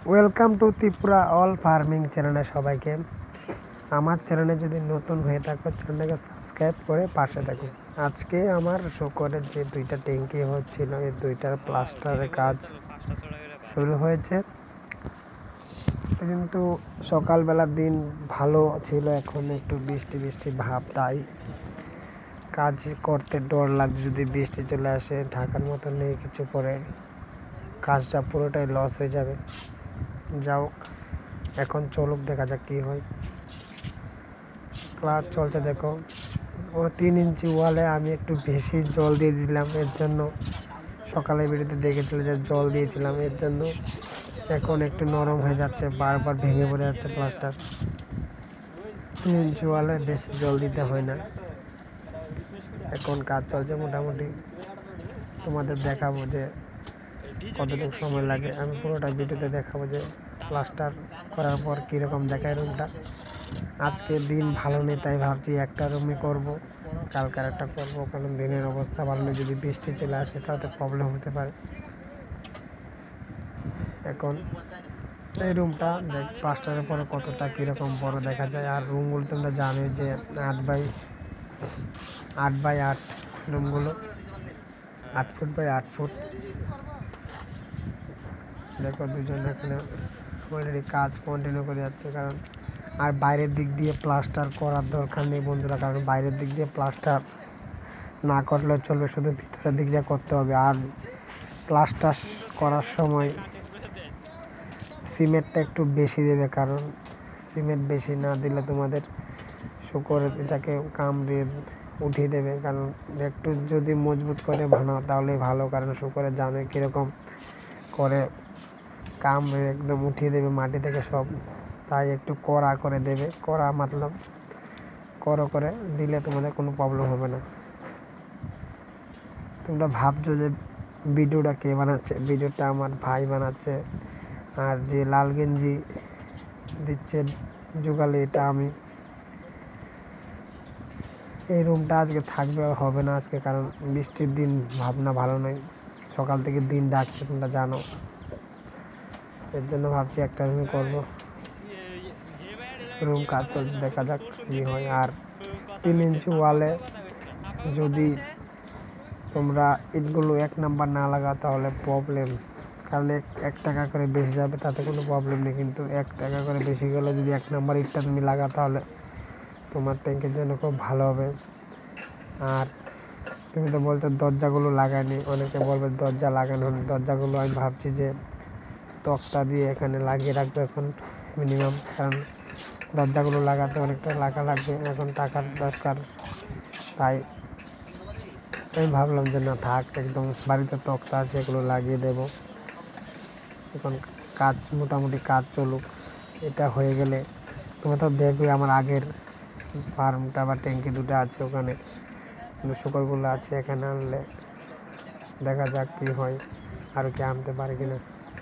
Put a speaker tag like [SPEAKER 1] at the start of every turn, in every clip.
[SPEAKER 1] Welcome to Tripura all farming চ্যানেলে সবাইকে। আমার চ্যানেলে যদি নতুন হয়ে থাকো চ্যানেলটাকে সাবস্ক্রাইব করে পাশে থাকো। আজকে আমার শূকরের যে দুইটা ট্যাঙ্কি হচ্ছিল, এই দুইটার প্লাস্টারের কাজ শুরু হয়েছে। কিন্তু সকালবেলার দিন ভালো ছিল, এখন একটু বৃষ্টি বৃষ্টি ভাব, তাই কাজ করতে ডর লাগছে। যদি বৃষ্টি চলে আসে, ঢাকার মতো নেই কিছু, পরে কাজটা পুরোটাই লস হয়ে যাবে। যাও, এখন চলুক, দেখা যাক কী হয়। ক্লাস চলছে দেখো, ও 3 ইঞ্চি ওয়ালে আমি একটু বেশি জল দিয়ে দিলাম, এর জন্য সকালে ভিডিওতে দেখেছিল যে জল দিয়েছিলাম, এর জন্য এখন একটু নরম হয়ে যাচ্ছে, বারবার ভেঙে পড়ে যাচ্ছে প্লাস্টার। 3 ইঞ্চি ওয়ালে বেশি জল দিতে হয় না। এখন কাজ চলছে মোটামুটি, তোমাদের দেখাবো যে কতটুকু সময় লাগে। আমি পুরোটা ভিডিওতে দেখাবো যে প্লাস্টার করার পর কীরকম দেখায় রুমটা। আজকে দিন ভালো নেই, তাই ভাবছি একটা রুমে করব, কালকে একটা করবো, কারণ দিনের অবস্থা ভালো নেই। যদি বৃষ্টি চলে আসে তাতে প্রবলেম হতে পারে। এখন এই রুমটা প্লাস্টারের পরে কতটা কীরকম বড় দেখা যায়। আর রুমগুলো তোমরা জানো যে 8x8 রুমগুলো, 8 ফুট বাই 8 ফুট। দেখো দুজন এখানে অলরেডি কাজ কন্টিনিউ করে যাচ্ছে, কারণ আর বাইরের দিক দিয়ে প্লাস্টার করার দরকার নেই বন্ধুরা, কারণ বাইরের দিক দিয়ে প্লাস্টার না করলেও চলবে, শুধু ভিতরের দিক দিয়ে করতে হবে। আর প্লাস্টার করার সময় সিমেন্টটা একটু বেশি দেবে, কারণ সিমেন্ট বেশি না দিলে তোমাদের শূকর এটাকে কামড়ে উঠিয়ে দেবে। কারণ একটু যদি মজবুত করে বানাও তাহলেই ভালো, কারণ শূকরে জানে কীরকম করে কামড়ে একদম উঠিয়ে দেবে মাটি থেকে সব। তাই একটু কড়া করে দেবে, কড়া মতলব করো করে দিলে তোমাদের কোনো প্রবলেম হবে না। তোমরা ভাবছো যে ভিডিওটা কে বানাচ্ছে, ভিডিওটা আমার ভাই বানাচ্ছে। আর যে লাল গেঞ্জি দিচ্ছে যুগালে, এটা আমি। এই রুমটা আজকে থাকবে হবে না আজকে, কারণ বৃষ্টির দিন, ভাবনা ভালো নয়। সকাল থেকে দিন ডাকছে, তোমরা জানো, এর জন্য ভাবছি একটা রুমে করবো। রুম কাজ চলছে, দেখা যাক কী হয়। আর 3 ইঞ্চি ওয়ালে যদি তোমরা ইটগুলো 1 নাম্বার না লাগাও তাহলে প্রবলেম, কারণ 1 টাকা করে বেশি যাবে, তাতে কোনো প্রবলেম নেই। কিন্তু 1 টাকা করে বেশি গেলে যদি 1 নাম্বার ইটটা তুমি লাগাও তাহলে তোমার ট্যাঙ্কের জন্য খুব ভালো হবে। আর তুমি তো বলছো দরজাগুলো লাগানি, অনেকে বলবে দরজা লাগানো। দরজাগুলো আমি ভাবছি যে তক্তা দিয়ে এখানে লাগিয়ে রাখবো এখন মিনিমাম, কারণ দরজাগুলো লাগাতে অনেকটা টাকা লাগবে, এখন টাকার দরকার। তাই আমি ভাবলাম যে না থাক, একদম বাড়িতে তক্তা আছে, এগুলো লাগিয়ে দেব। এখন কাজ মোটামুটি কাজ চলুক, এটা হয়ে গেলে তোমরা তো দেখবে আমার আগের ফার্মটা বা ট্যাঙ্কি দুটো আছে, ওখানে শূকরগুলো আছে। এখানে আনলে দেখা যাক কী হয়, আর কি আনতে পারে কিনা।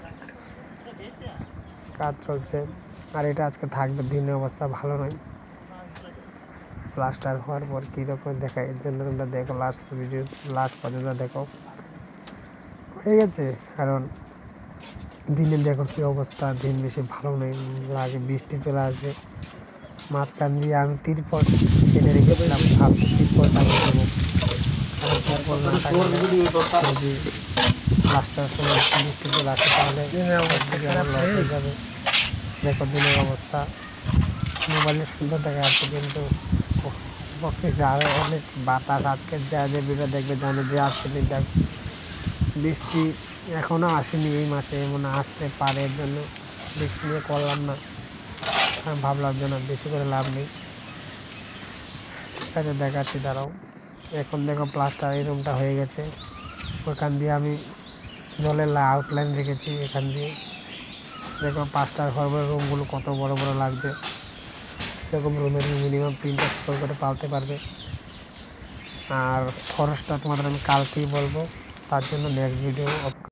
[SPEAKER 1] কাজ চলছে। আর এটা আজকে থাকবে, দিনের অবস্থা ভালো নয়। প্লাস্টার হওয়ার পর কীরকম দেখায়, এর জন্য তোমরা দেখো, লাস্ট পর্যন্ত দেখো। হয়ে গেছে, কারণ দিনে দেখো কী অবস্থা, দিন বেশি ভালো নেই, লাগে বৃষ্টি চলে আসবে। মাঝখান দিয়ে আমি তিরপল কিনে রেখেছিলাম, ভাবছি তিরপল টাঙিয়ে দেবো, কারণ তিরপল না টাঙালে যদি প্লাস্টার সময় বৃষ্টি চলে আসে তাহলে অবস্থা লস হয়ে যাবে। দেখো দিনের অবস্থা, মোবাইলে সুন্দর দেখা যাচ্ছে, কিন্তু প্রকৃতি আরও অনেক বাতাস। আজকে যা যে ভিডিও দেখবে জানে যে আসেনি, দেখ বৃষ্টি এখনও আসেনি, এই মাসে মনে আসতে পারে, এর জন্য বৃষ্টি নিয়ে করলাম না। আমি ভাবলাম যে না, বেশি করে লাভ নেই। ঠিক আছে, দেখাচ্ছি, দাঁড়াও। এখন দেখো প্লাস্টার এই রুমটা হয়ে গেছে, ওখান দিয়ে আমি জলের আউটলাইন রেখেছি। এখান দিয়ে দেখো প্লাস্টার হওয়ার পরে রুমগুলো কত বড় বড় লাগছে। সেরকম রুমের মিনিমাম 3টা স্টোর করে পালতে পারবে। আর খরচটা তোমাদের আমি কালকেই বলবো, তার জন্য নেক্সট ভিডিও